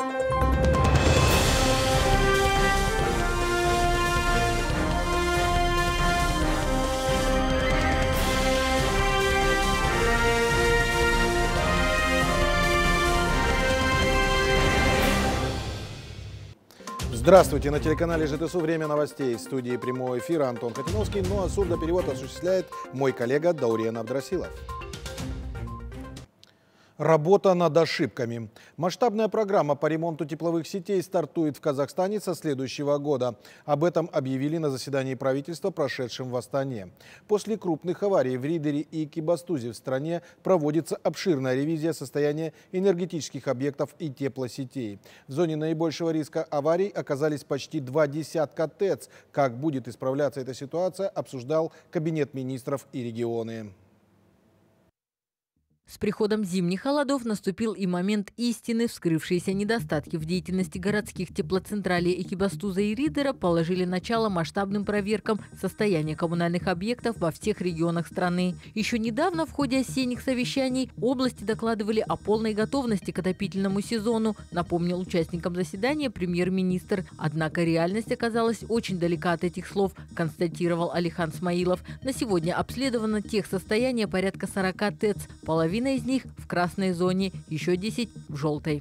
Здравствуйте! На телеканале ЖТСУ «Время новостей». В студии прямого эфира Антон Хатиновский, ну а сурдоперевод осуществляет мой коллега Даурен Абдрасилов. Работа над ошибками. Масштабная программа по ремонту тепловых сетей стартует в Казахстане со следующего года. Об этом объявили на заседании правительства, прошедшем в Астане. После крупных аварий в Ридере и Экибастузе в стране проводится обширная ревизия состояния энергетических объектов и теплосетей. В зоне наибольшего риска аварий оказались почти 20 ТЭЦ. Как будет исправляться эта ситуация, обсуждал Кабинет министров и регионы. С приходом зимних холодов наступил и момент истины. Вскрывшиеся недостатки в деятельности городских теплоцентралей Экибастуза и Ридера положили начало масштабным проверкам состояния коммунальных объектов во всех регионах страны. Еще недавно в ходе осенних совещаний области докладывали о полной готовности к отопительному сезону, напомнил участникам заседания премьер-министр. Однако реальность оказалась очень далека от этих слов, констатировал Алихан Смаилов. На сегодня обследовано техсостояние порядка 40 ТЭЦ, половина из них в красной зоне, еще 10 в желтой.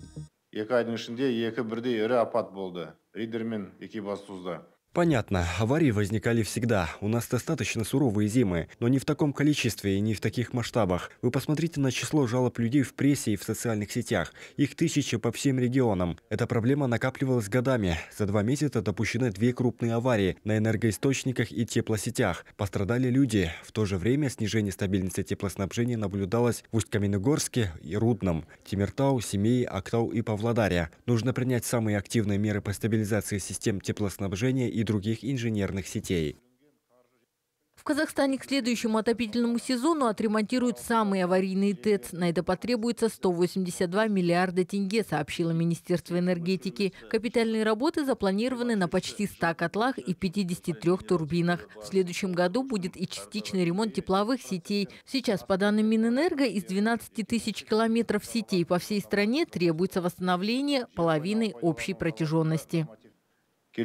Понятно, аварии возникали всегда. У нас достаточно суровые зимы, но не в таком количестве и не в таких масштабах. Вы посмотрите на число жалоб людей в прессе и в социальных сетях. Их тысячи по всем регионам. Эта проблема накапливалась годами. За 2 месяца допущены 2 крупные аварии на энергоисточниках и теплосетях. Пострадали люди. В то же время снижение стабильности теплоснабжения наблюдалось в Усть-Каменогорске и Рудном, Темиртау, Семее, Актау и Павлодаре. Нужно принять самые активные меры по стабилизации систем теплоснабжения и других инженерных сетей. В Казахстане к следующему отопительному сезону отремонтируют самые аварийные ТЭЦ. На это потребуется 182 миллиарда тенге, сообщило Министерство энергетики. Капитальные работы запланированы на почти 100 котлах и 53 турбинах. В следующем году будет и частичный ремонт тепловых сетей. Сейчас, по данным Минэнерго, из 12 тысяч километров сетей по всей стране требуется восстановление половины общей протяженности. Со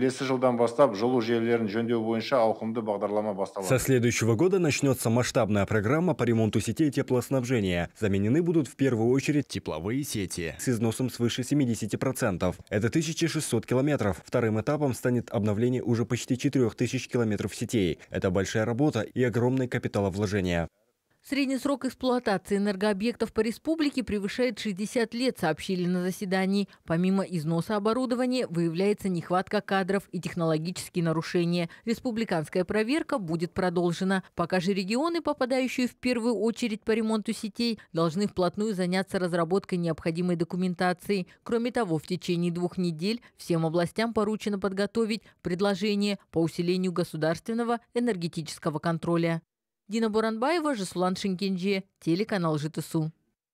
следующего года начнется масштабная программа по ремонту сетей теплоснабжения. Заменены будут в первую очередь тепловые сети с износом свыше 70%. Это 1600 километров. Вторым этапом станет обновление уже почти 4000 километров сетей. Это большая работа и огромное капиталовложение. Средний срок эксплуатации энергообъектов по республике превышает 60 лет, сообщили на заседании. Помимо износа оборудования выявляется нехватка кадров и технологические нарушения. Республиканская проверка будет продолжена. Пока же регионы, попадающие в первую очередь по ремонту сетей, должны вплотную заняться разработкой необходимой документации. Кроме того, в течение 2 недель всем областям поручено подготовить предложение по усилению государственного энергетического контроля. Дина Буранбаева, Жасулан Шинкенджи, телеканал ЖТСУ.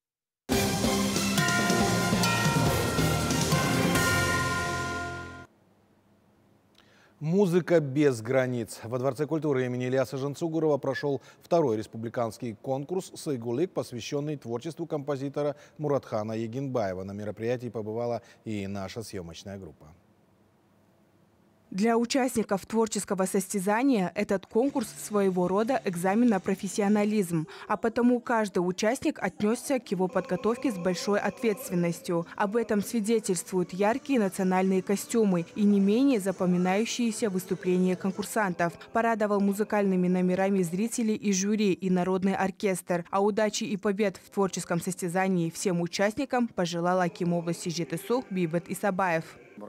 Музыка без границ. Во Дворце культуры имени Ильяса Жансугурова прошел 2-й республиканский конкурс «Сайгулык», посвященный творчеству композитора Муратхана Егенбаева. На мероприятии побывала и наша съемочная группа. Для участников творческого состязания этот конкурс своего рода экзамен на профессионализм, а потому каждый участник отнесся к его подготовке с большой ответственностью. Об этом свидетельствуют яркие национальные костюмы и не менее запоминающиеся выступления конкурсантов. Порадовал музыкальными номерами зрителей и жюри, и народный оркестр. А удачи и побед в творческом состязании всем участникам пожелал аким области ЖТСУ Бейбат Исабаев.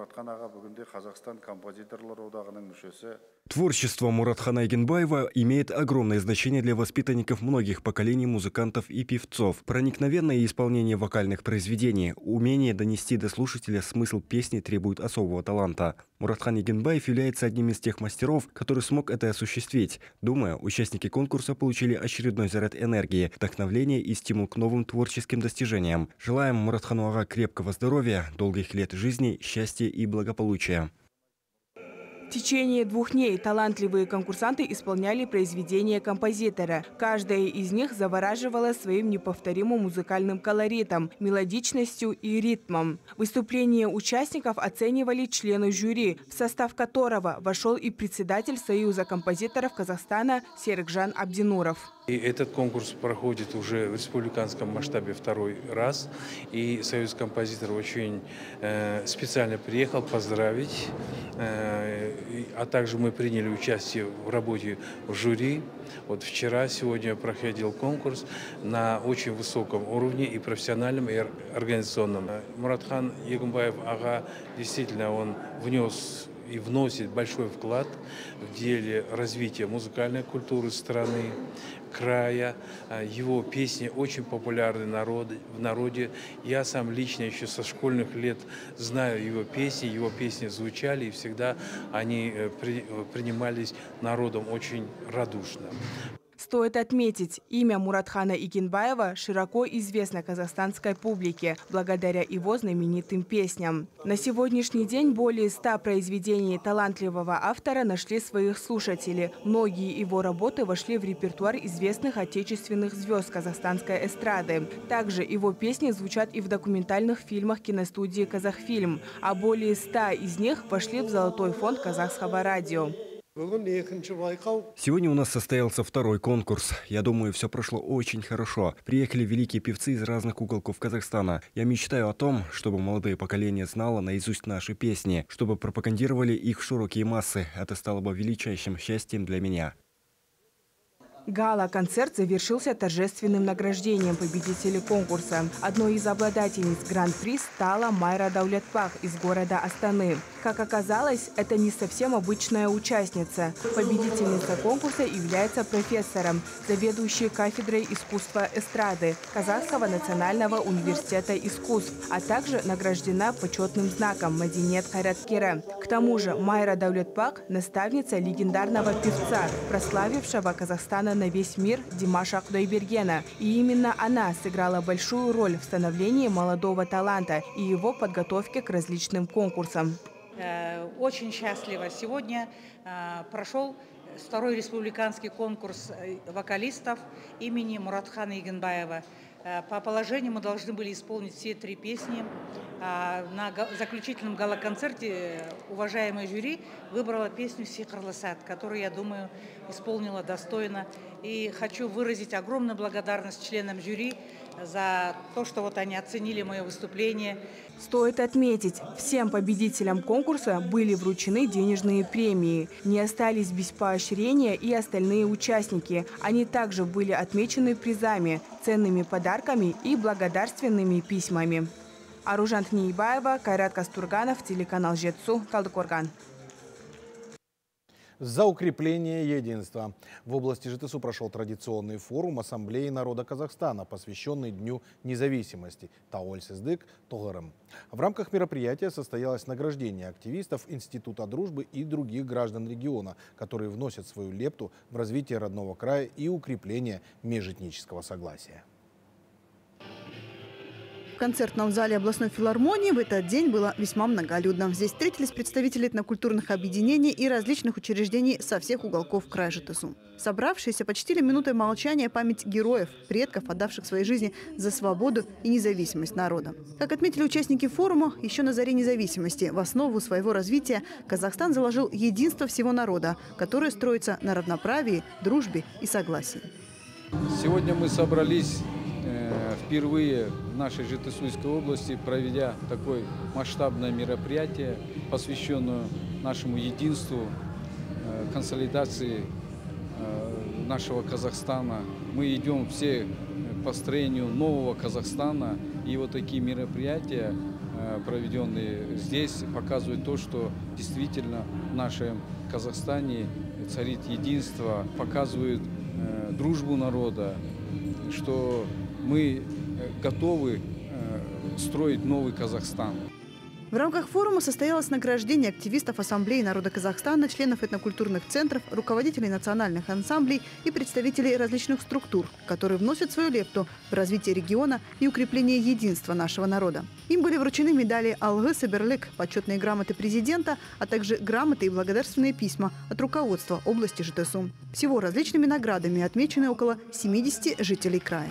Творчество Муратхана Егенбаева имеет огромное значение для воспитанников многих поколений музыкантов и певцов. Проникновенное исполнение вокальных произведений, умение донести до слушателя смысл песни требует особого таланта. Муратхан Егенбаев является одним из тех мастеров, который смог это осуществить. Думаю, участники конкурса получили очередной заряд энергии, вдохновения и стимул к новым творческим достижениям. Желаем Муратхану ага крепкого здоровья, долгих лет жизни, счастья и благополучия. В течение 2 дней талантливые конкурсанты исполняли произведения композитора. Каждая из них завораживала своим неповторимым музыкальным колоритом, мелодичностью и ритмом. Выступления участников оценивали члены жюри, в состав которого вошел и председатель Союза композиторов Казахстана Серикжан Абдинуров. И этот конкурс проходит уже в республиканском масштабе 2-й раз. И Союз композиторов очень специально приехал поздравить. А также мы приняли участие в работе в жюри. Вот вчера, сегодня проходил конкурс на очень высоком уровне и профессиональном, и организационном. Муратхан Егумбаев ага, действительно, он внес и вносит большой вклад в деле развития музыкальной культуры страны, края. Его песни очень популярны в народе. Я сам лично еще со школьных лет знаю его песни звучали, и всегда они принимались народом очень радушно. Стоит отметить, имя Муратхана Игенбаева широко известно казахстанской публике благодаря его знаменитым песням. На сегодняшний день более 100 произведений талантливого автора нашли своих слушателей. Многие его работы вошли в репертуар известных отечественных звезд казахстанской эстрады. Также его песни звучат и в документальных фильмах киностудии «Казахфильм», а более 100 из них вошли в золотой фонд казахского радио. Сегодня у нас состоялся 2-й конкурс. Я думаю, все прошло очень хорошо. Приехали великие певцы из разных уголков Казахстана. Я мечтаю о том, чтобы молодое поколение знало наизусть наши песни, чтобы пропагандировали их в широкие массы. Это стало бы величайшим счастьем для меня. Гала-концерт завершился торжественным награждением победителей конкурса. Одной из обладательниц гран-при стала Майра Даулетпах из города Астаны. Как оказалось, это не совсем обычная участница. Победительница конкурса является профессором, заведующей кафедрой искусства эстрады Казахского национального университета искусств, а также награждена почетным знаком Мадинет Хайраткера. К тому же Майра Даулетпах – наставница легендарного певца, прославившего Казахстана на весь мир Димаша Кудайбергена. И именно она сыграла большую роль в становлении молодого таланта и его подготовке к различным конкурсам. Очень счастлива. Сегодня прошел 2-й республиканский конкурс вокалистов имени Муратхана Игенбаева. По положению мы должны были исполнить все 3 песни. На заключительном гала-концерте уважаемое жюри выбрала песню «Сихрлы сад», которую, я думаю, исполнила достойно. И хочу выразить огромную благодарность членам жюри за то, что вот они оценили мое выступление. Стоит отметить, всем победителям конкурса были вручены денежные премии. Не остались без поощрения и остальные участники. Они также были отмечены призами, ценными подарками и благодарственными письмами. Аружан Тнейбаева, Кайрат Кастурганов, телеканал Жетсу, Талдыкорган. За укрепление единства. В области ЖТСУ прошел традиционный форум Ассамблеи народа Казахстана, посвященный Дню независимости Таоль-Сыздык Тоғырым. В рамках мероприятия состоялось награждение активистов Института дружбы и других граждан региона, которые вносят свою лепту в развитие родного края и укрепление межэтнического согласия. В концертном зале областной филармонии в этот день было весьма многолюдно. Здесь встретились представители этнокультурных объединений и различных учреждений со всех уголков края ЖТСУ. Собравшиеся почтили минутой молчания память героев, предков, отдавших своей жизни за свободу и независимость народа. Как отметили участники форума, еще на заре независимости в основу своего развития Казахстан заложил единство всего народа, которое строится на равноправии, дружбе и согласии. Сегодня мы собрались впервые в нашей Жетысуйской области, проведя такое масштабное мероприятие, посвященное нашему единству, консолидации нашего Казахстана. Мы идем все по строению нового Казахстана, и вот такие мероприятия, проведенные здесь, показывают то, что действительно в нашем Казахстане царит единство, показывают дружбу народа, что мы готовы строить новый Казахстан. В рамках форума состоялось награждение активистов Ассамблеи народа Казахстана, членов этнокультурных центров, руководителей национальных ансамблей и представителей различных структур, которые вносят свою лепту в развитие региона и укрепление единства нашего народа. Им были вручены медали «Алгы Саберлык», почетные грамоты президента, а также грамоты и благодарственные письма от руководства области ЖТСУ. Всего различными наградами отмечены около 70 жителей края.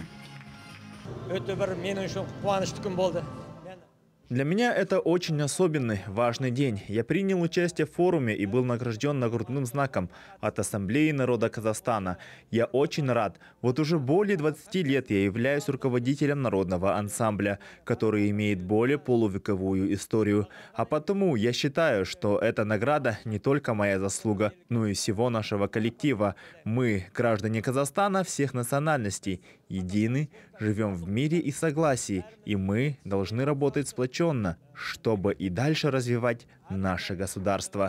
Для меня это очень особенный, важный день. Я принял участие в форуме и был награжден нагрудным знаком от Ассамблеи народа Казахстана. Я очень рад. Вот уже более 20 лет я являюсь руководителем народного ансамбля, который имеет более полувековую историю. А потому я считаю, что эта награда не только моя заслуга, но и всего нашего коллектива. Мы, граждане Казахстана всех национальностей, едины, живем в мире и согласии, и мы должны работать сплоченно, чтобы и дальше развивать наше государство.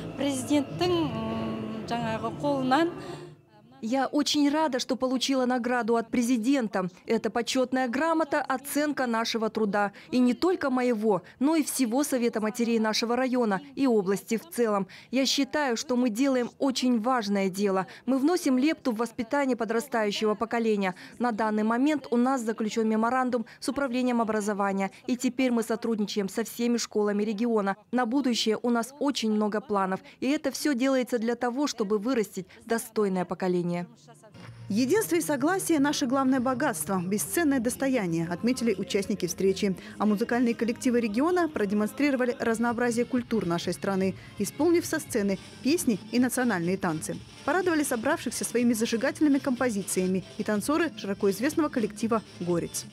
Я очень рада, что получила награду от президента. Это почетная грамота, оценка нашего труда. И не только моего, но и всего Совета матерей нашего района и области в целом. Я считаю, что мы делаем очень важное дело. Мы вносим лепту в воспитание подрастающего поколения. На данный момент у нас заключен меморандум с управлением образования. И теперь мы сотрудничаем со всеми школами региона. На будущее у нас очень много планов. И это все делается для того, чтобы вырастить достойное поколение. Единство и согласие – наше главное богатство, бесценное достояние, отметили участники встречи. А музыкальные коллективы региона продемонстрировали разнообразие культур нашей страны, исполнив со сцены песни и национальные танцы. Порадовали собравшихся своими зажигательными композициями и танцоры широко известного коллектива «Горец».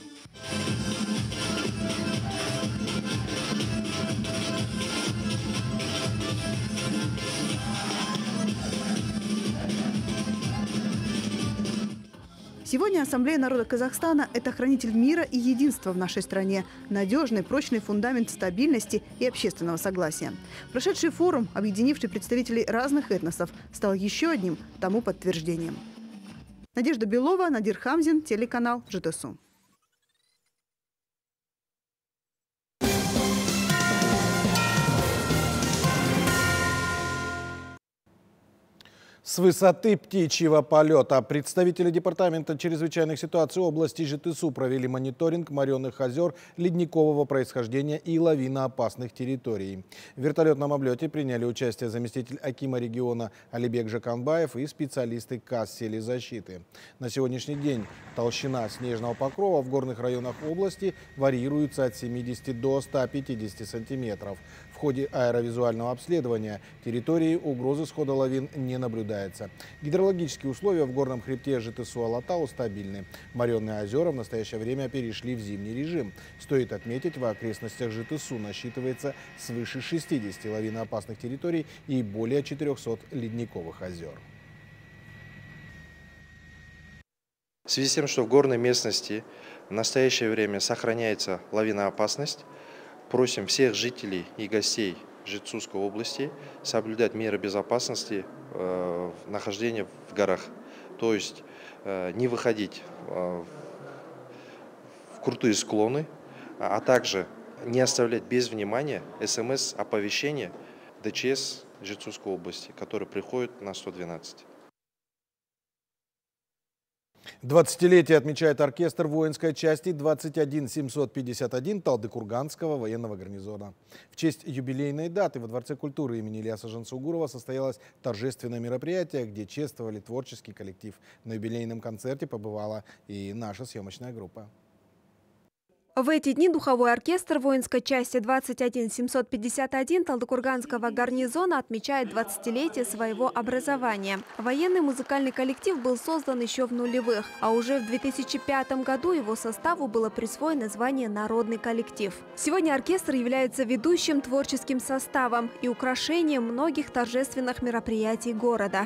Сегодня Ассамблея народа Казахстана – это хранитель мира и единства в нашей стране, надежный, прочный фундамент стабильности и общественного согласия. Прошедший форум, объединивший представителей разных этносов, стал еще одним тому подтверждением. Надежда Белова, Надир Хамзин, телеканал ЖТСУ. С высоты птичьего полета представители Департамента чрезвычайных ситуаций области ЖТСУ провели мониторинг моренных озер ледникового происхождения и лавиноопасных территорий. В вертолетном облете приняли участие заместитель акима региона Алибек Жаканбаев и специалисты КАС селезащиты. На сегодняшний день толщина снежного покрова в горных районах области варьируется от 70 до 150 сантиметров. В ходе аэровизуального обследования территории угрозы схода лавин не наблюдается. Гидрологические условия в горном хребте ЖТСУ Алатау стабильны. Моренные озера в настоящее время перешли в зимний режим. Стоит отметить, в окрестностях ЖТСУ насчитывается свыше 60 лавиноопасных территорий и более 400 ледниковых озер. В связи с тем, что в горной местности в настоящее время сохраняется лавиноопасность, просим всех жителей и гостей Жетысуйской области соблюдать меры безопасности нахождения в горах. То есть не выходить в крутые склоны, а также не оставлять без внимания СМС-оповещения ДЧС Жетысуйской области, которые приходят на 112. 20-летие отмечает оркестр воинской части 21751 Талдыкурганского военного гарнизона. В честь юбилейной даты во Дворце культуры имени Ильяса Жансугурова состоялось торжественное мероприятие, где чествовали творческий коллектив. На юбилейном концерте побывала и наша съемочная группа. В эти дни духовой оркестр воинской части 21751 Талдыкурганского гарнизона отмечает 20-летие своего образования. Военный музыкальный коллектив был создан еще в нулевых, а уже в 2005 году его составу было присвоено звание «Народный коллектив». Сегодня оркестр является ведущим творческим составом и украшением многих торжественных мероприятий города.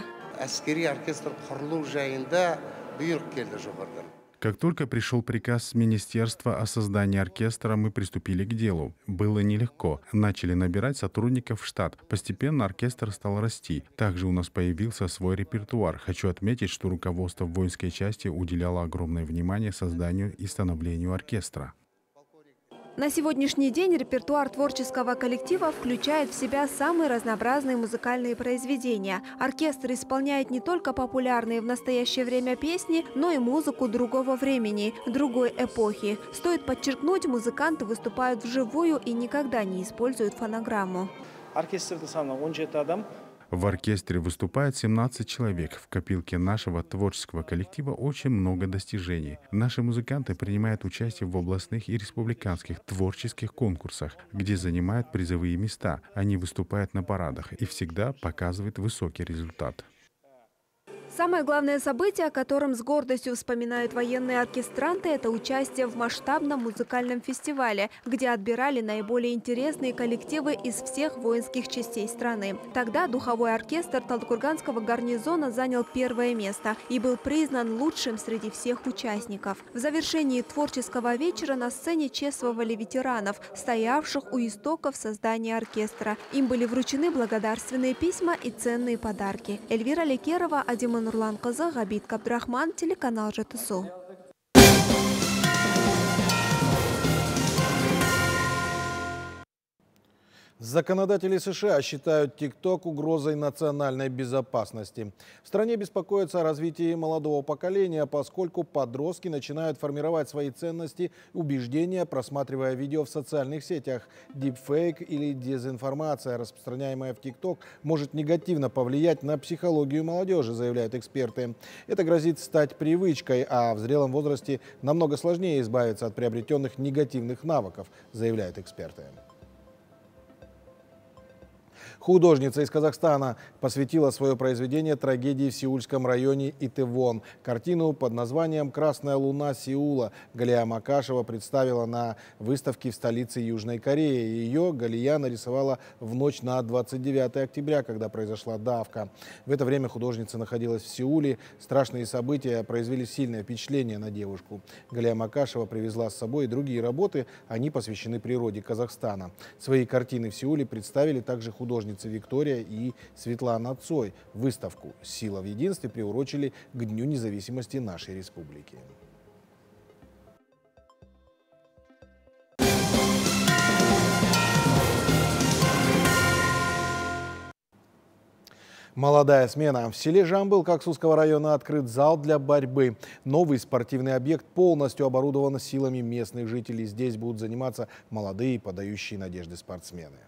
Как только пришел приказ министерства о создании оркестра, мы приступили к делу. Было нелегко. Начали набирать сотрудников в штат. Постепенно оркестр стал расти. Также у нас появился свой репертуар. Хочу отметить, что руководство воинской части уделяло огромное внимание созданию и становлению оркестра. На сегодняшний день репертуар творческого коллектива включает в себя самые разнообразные музыкальные произведения. Оркестр исполняет не только популярные в настоящее время песни, но и музыку другого времени, другой эпохи. Стоит подчеркнуть, музыканты выступают вживую и никогда не используют фонограмму. В оркестре выступает 17 человек. В копилке нашего творческого коллектива очень много достижений. Наши музыканты принимают участие в областных и республиканских творческих конкурсах, где занимают призовые места. Они выступают на парадах и всегда показывают высокий результат. Самое главное событие, о котором с гордостью вспоминают военные оркестранты, это участие в масштабном музыкальном фестивале, где отбирали наиболее интересные коллективы из всех воинских частей страны. Тогда духовой оркестр Талдыкурганского гарнизона занял первое место и был признан лучшим среди всех участников. В завершении творческого вечера на сцене чествовали ветеранов, стоявших у истоков создания оркестра. Им были вручены благодарственные письма и ценные подарки. Эльвира Лекерова, Адиман Нурлан Кызы, Габит Кабдрахман, телеканал ЖТСУ. Законодатели США считают ТикТок угрозой национальной безопасности. В стране беспокоятся о развитии молодого поколения, поскольку подростки начинают формировать свои ценности и убеждения, просматривая видео в социальных сетях. Дипфейк или дезинформация, распространяемая в ТикТок, может негативно повлиять на психологию молодежи, заявляют эксперты. Это грозит стать привычкой, а в зрелом возрасте намного сложнее избавиться от приобретенных негативных навыков, заявляют эксперты. Художница из Казахстана посвятила свое произведение трагедии в сеульском районе Итывон. Картину под названием «Красная луна Сеула» Галия Макашева представила на выставке в столице Южной Кореи. Ее Галия нарисовала в ночь на 29 октября, когда произошла давка. В это время художница находилась в Сеуле. Страшные события произвели сильное впечатление на девушку. Галия Макашева привезла с собой и другие работы. Они посвящены природе Казахстана. Свои картины в Сеуле представили также художницы Виктория и Светлана Цой. Выставку «Сила в единстве» приурочили к Дню независимости нашей республики. Молодая смена. В селе Жамбыл Коксусского района открыт зал для борьбы. Новый спортивный объект полностью оборудован силами местных жителей. Здесь будут заниматься молодые, подающие надежды спортсмены.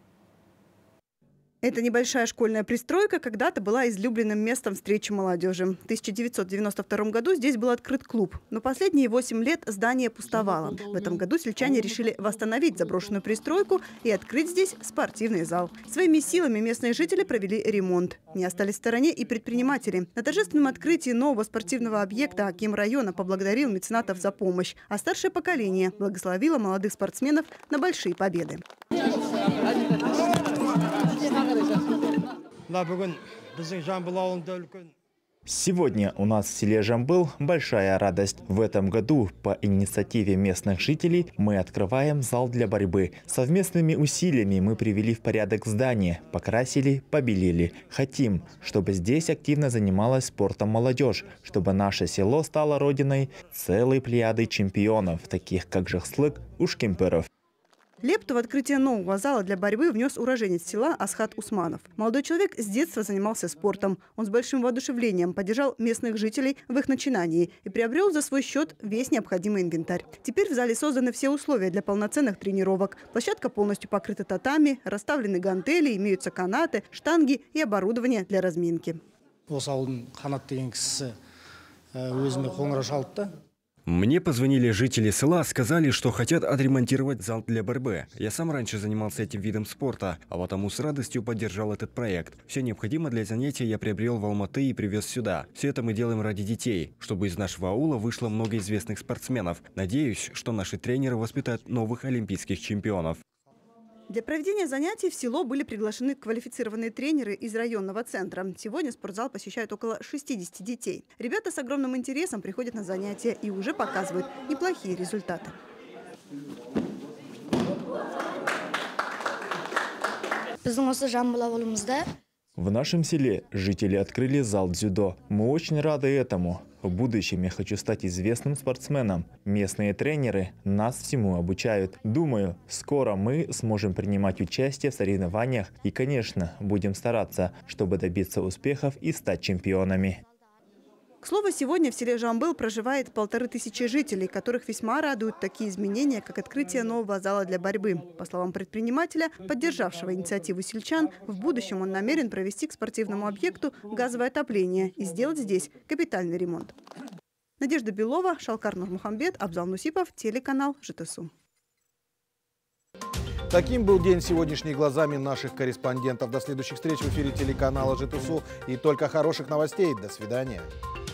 Эта небольшая школьная пристройка когда-то была излюбленным местом встречи молодежи. В 1992 году здесь был открыт клуб, но последние 8 лет здание пустовало. В этом году сельчане решили восстановить заброшенную пристройку и открыть здесь спортивный зал. Своими силами местные жители провели ремонт. Не остались в стороне и предприниматели. На торжественном открытии нового спортивного объекта аким района поблагодарил меценатов за помощь, а старшее поколение благословило молодых спортсменов на большие победы. Сегодня у нас в селе Жамбыл большая радость. В этом году по инициативе местных жителей мы открываем зал для борьбы. Совместными усилиями мы привели в порядок здание, покрасили, побелили. Хотим, чтобы здесь активно занималась спортом молодежь, чтобы наше село стало родиной целой плеяды чемпионов, таких как Жахслык, Ушкемперов. Лепту в открытие нового зала для борьбы внес уроженец села Асхат Усманов. Молодой человек с детства занимался спортом. Он с большим воодушевлением поддержал местных жителей в их начинании и приобрел за свой счет весь необходимый инвентарь. Теперь в зале созданы все условия для полноценных тренировок. Площадка полностью покрыта татами, расставлены гантели, имеются канаты, штанги и оборудование для разминки. Мне позвонили жители села, сказали, что хотят отремонтировать зал для борьбы. Я сам раньше занимался этим видом спорта, а потому с радостью поддержал этот проект. Все необходимое для занятия я приобрел в Алматы и привез сюда. Все это мы делаем ради детей, чтобы из нашего аула вышло много известных спортсменов. Надеюсь, что наши тренеры воспитают новых олимпийских чемпионов. Для проведения занятий в село были приглашены квалифицированные тренеры из районного центра. Сегодня спортзал посещают около 60 детей. Ребята с огромным интересом приходят на занятия и уже показывают неплохие результаты. В нашем селе жители открыли зал дзюдо. Мы очень рады этому. В будущем я хочу стать известным спортсменом. Местные тренеры нас всему обучают. Думаю, скоро мы сможем принимать участие в соревнованиях и, конечно, будем стараться, чтобы добиться успехов и стать чемпионами. К слову, сегодня в селе Жамбыл проживает 1500 жителей, которых весьма радуют такие изменения, как открытие нового зала для борьбы. По словам предпринимателя, поддержавшего инициативу сельчан, в будущем он намерен провести к спортивному объекту газовое отопление и сделать здесь капитальный ремонт. Надежда Белова, Шалкар Нурмухамбет, Абзал Нусипов, телеканал ЖТСУ. Таким был день сегодняшний глазами наших корреспондентов. До следующих встреч в эфире телеканала ЖТСУ и только хороших новостей. До свидания.